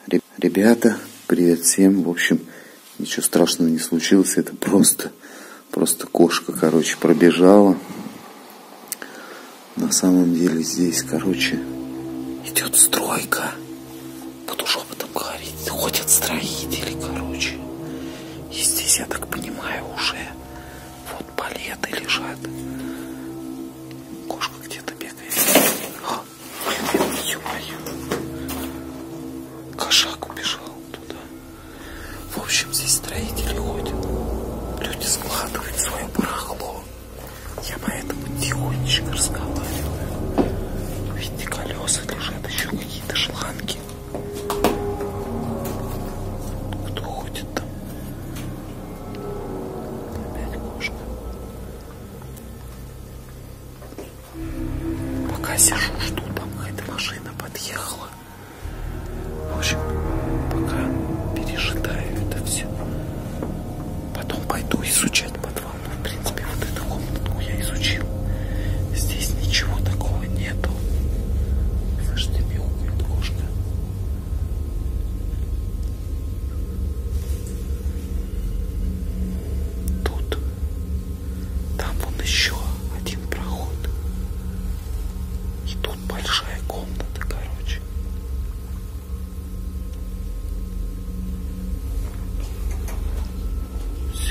Ребята, привет всем. В общем, ничего страшного не случилось. Это просто кошка, короче, пробежала. На самом деле здесь, короче, идет стройка. Буду шепотом говорить. Ходят строители, короче. И здесь, я так понимаю, уже вот палеты лежат. Кошка где-то бегает. Ё-моё. Кошак убежал туда. В общем, здесь строители ходят. Люди складывают свое барахло. Я поэтому тихонечко разговариваю. Видите, колеса лежат, еще какие-то шланги. Кто ходит там? Опять кошка. Пока сижу, жду, там какая-то машина подъехала. В общем, пока пережидаю это все. Потом пойду изучать подвал. Ну, в принципе, вот эту комнатку я изучил. Здесь ничего такого нету. Слышите, мяукает кошка. Тут. Там вон еще один проход. И тут большая комната, короче. Все.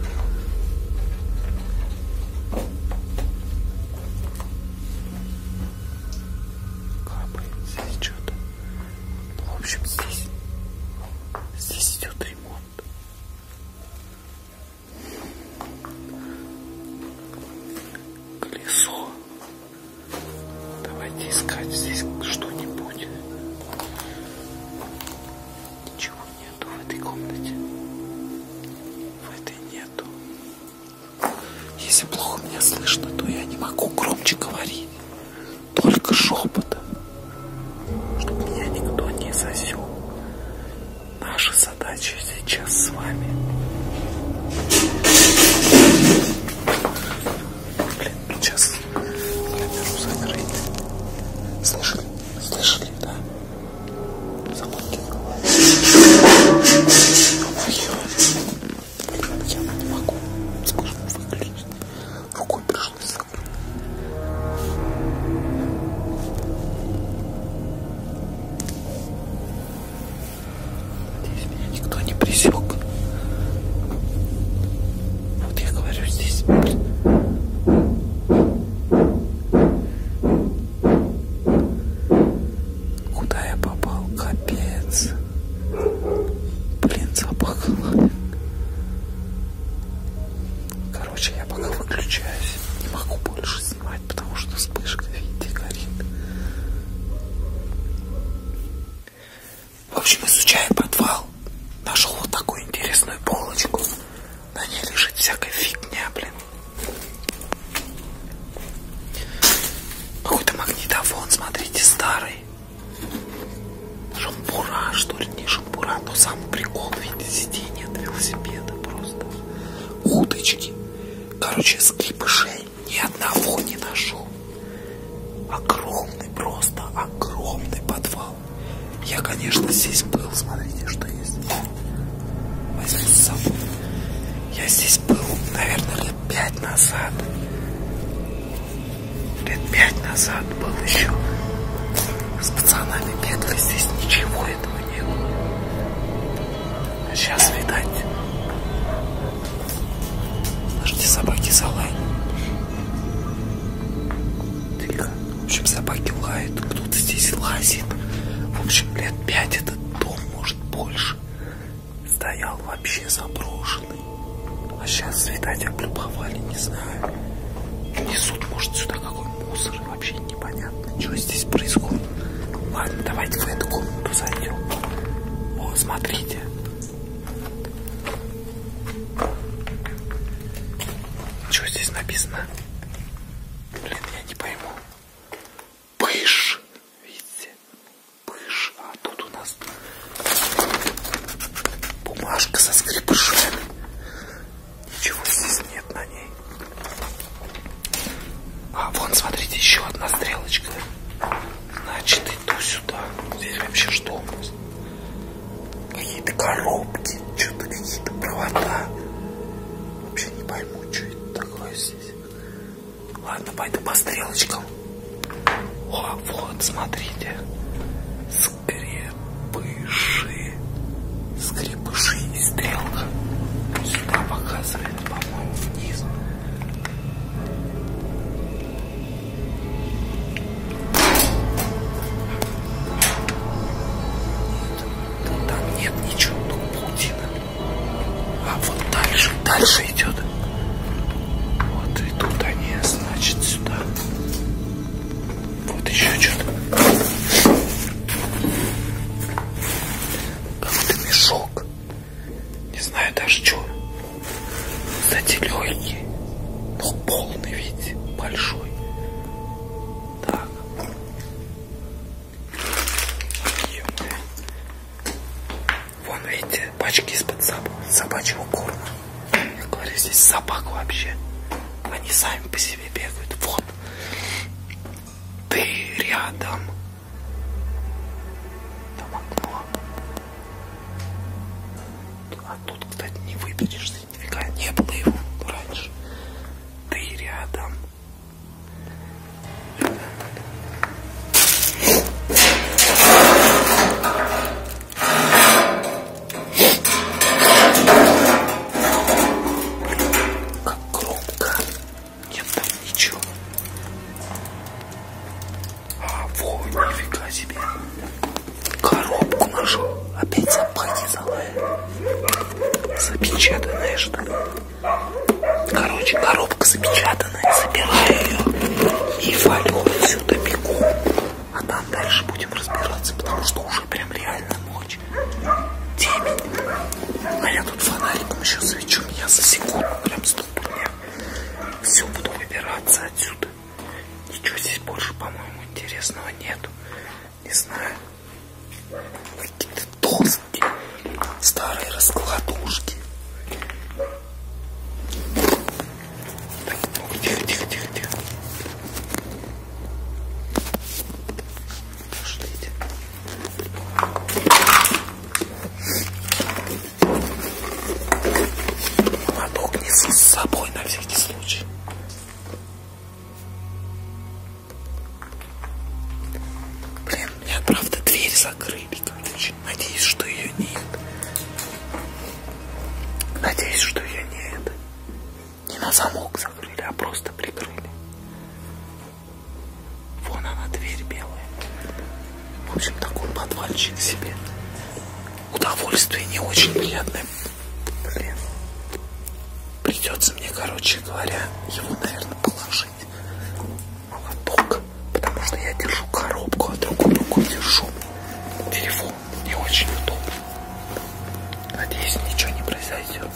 Капает здесь что-то. Ну, в общем, здесь идет ремонт. Колесо. Давайте искать здесь что-нибудь. Ничего нету в этой комнате. В этой нету. Если плохо меня слышно, то я не могу громче говорить. Только шепотом. Чтобы меня никто не засек. Наша задача сейчас с вами. Блин, сейчас камеру закрыть. Слышали? Слышали, да? Замок открываю. Ё-моё. Блин, я не могу вспышку выключить. Рукой пришлось закрыть. Надеюсь, меня никто не пресек. Вот я говорю, здесь... Куда я попал? Капец. Блин, запах. Короче, я пока выключаюсь. Не могу больше снимать, потому что вспышка, видите, горит. В общем, изучаю подвал. Нашел вот такую интересную полочку. На ней лежит всякая фигня, блин. Какой-то магнитофон, смотрите, старый. Шампура, что ли, не шампура, но самый прикол, видите, сиденье от велосипеда просто. Удочки. Короче, скрипышей ни одного не нашел. Огромный, просто огромный подвал. Я, конечно, здесь был, смотрите, что есть. Возьму с собой. Я здесь был, наверное, лет 5 назад. Лет 5 назад был еще. С пацанами бегали, здесь ничего этого не было. А сейчас, видать, слышите, собаки залают. Тихо. В общем, собаки лают, кто-то здесь лазит. В общем, лет 5 этот дом, может, больше. Стоял вообще заброшенный. А сейчас, видать, облюбовали, не знаю. Несут, может, сюда какой мусор. Вообще непонятно, что здесь происходит. Ладно, давайте в эту комнату зайдем. О, смотрите. Что здесь написано? Блин, я не пойму. Пыш. Видите? Пыш. А тут у нас бумажка со скрипышами. Ничего здесь нет на ней. А вон, смотрите, еще одна стрелочка. Значит, иду сюда. Здесь вообще что у нас? коробки, что-то какие-то провода. Вообще не пойму, что это такое здесь. Ладно, пойду по стрелочкам. О, вот, смотрите. Скрепыши. Скрепыши и стрелка. Сюда показывает, по-моему, вниз. Там нет ничего, только паутина. А вот дальше идет. Вот и тут они, значит, сюда. Вот еще что-то. Какой-то мешок. Не знаю даже что. Кстати, легкий. Но полный, видите, большой. Так. Ё-моё. Вон, видите, пачки из-под собачьего корма. Я говорю, здесь собак вообще. Они сами по себе бегают. Вот. Ты рядом. Там окно. А тут, кстати, не выберешься. Нифига не было его раньше. Ты рядом. Как громко. Нет там ничего. А, вот, нифига себе. Коробку нашел. Опять собаки залаяли. Запечатанная, что ли? Короче, коробка запечатанная. Забираю ее и валю отсюда, бегу. А там дальше будем разбираться, потому что уже прям реально ночь. Темень. А я тут фонариком еще свечу. Меня засекут прям стопудня. Все, буду выбираться отсюда. Ничего здесь больше, по-моему, интересного нету. Не знаю. Какие-то доски. Старые раскладушки. Так, ну, тихо. Пошлите. Молоток несу с собой на всякий случай. Блин, меня, правда, дверь закрыли, короче. Надеюсь, что ее нет. Надеюсь, что ее нет. Не на замок закрыли, а просто прикрыли. Вон она, дверь белая. В общем, такой подвальчик себе. Удовольствие не очень приятное. Блин. Придется мне, короче говоря, его, наверное, положить. Молоток. Потому что я держу коробку, а другой рукой держу телефон. Не очень удобно. Надеюсь, ничего не произойдет.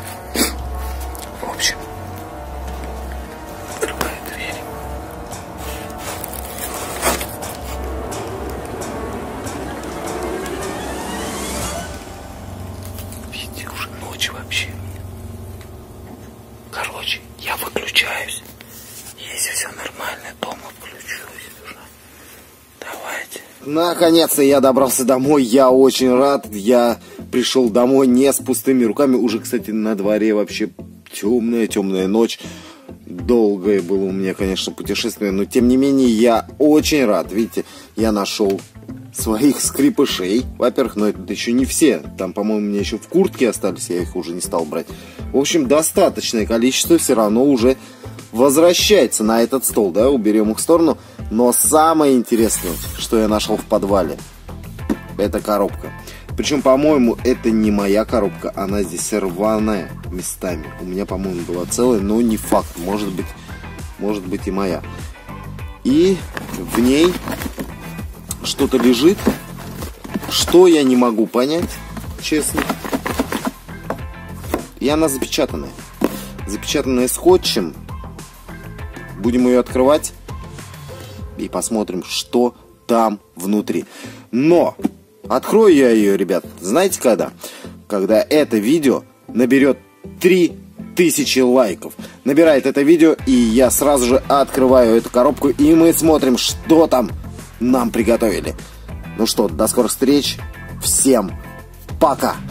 В общем, открываю дверь. Видите, уже ночь вообще. Короче, я выключаюсь. Если все нормально, дома включусь уже. Давайте. Наконец-то я добрался домой, я очень рад, я пришел домой не с пустыми руками, уже, кстати, на дворе вообще темная ночь, долгое было у меня, конечно, путешествие, но тем не менее я очень рад, видите, я нашел своих скрепышей, во-первых, но это еще не все, там, по-моему, мне еще в куртке остались, я их уже не стал брать, в общем, достаточное количество все равно уже возвращается на этот стол, да, уберем их в сторону. Но самое интересное, что я нашел в подвале, это коробка. Причем, по-моему, это не моя коробка, она здесь рваная местами. У меня, по-моему, была целая, но не факт, может быть и моя. И в ней что-то лежит, что я не могу понять, честно. И она запечатанная. Запечатанная скотчем. Будем ее открывать и посмотрим, что там внутри. Но открою я ее, ребят, знаете когда? Когда это видео наберет 3000 лайков. Набирает это видео, и я сразу же открываю эту коробку, и мы смотрим, что там нам приготовили. Ну что, до скорых встреч. Всем пока!